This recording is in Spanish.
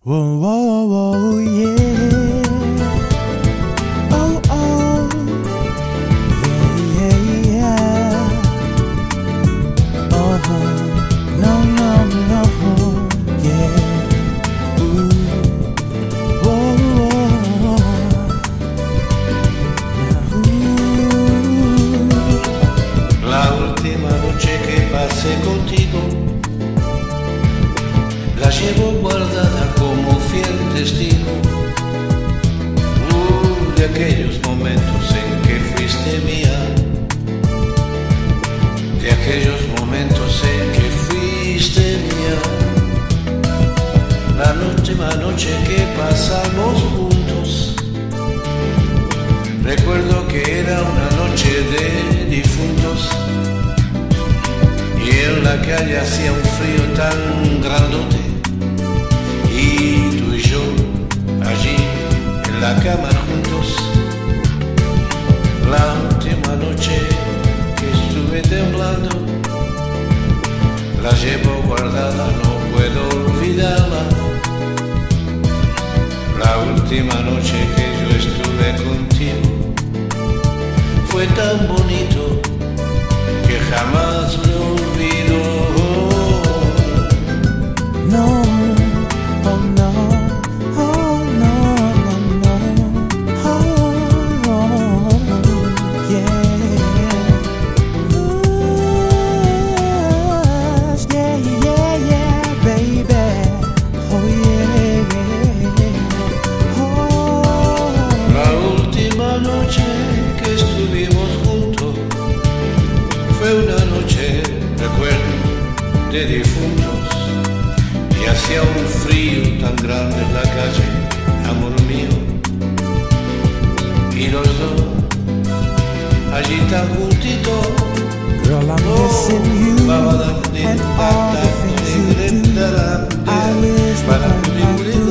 Whoa, whoa, whoa, yeah. Oh, oh, yeah, yeah, yeah. Oh, no, no, no, yeah. Ooh, whoa, whoa. La última noche que pasé contigo la llevo guardada como fiel testigo de aquellos momentos en que fuiste mía, de aquellos momentos en que fuiste mía. La última noche que pasamos juntos, recuerdo que era una noche de difuntos y en la calle hacía un frío tan grandote. Y tú y yo, allí en la cama juntos, la última noche que estuve temblando, la llevo guardada, no puedo olvidarla. La última noche que yo estuve contigo fue tan bonito que jamás lo olvido. No. Oh no, oh no, no, no, oh, yeah, yeah, yeah, baby, oh yeah, oh. La última noche que estuvimos juntos fue una noche, recuerdo, de difuntos. Y hacía un frío tan grande en la calle, amor mío. Y los dos, allí tan juntitos. Girl, I'm missing you and all the things you do. I wish that I could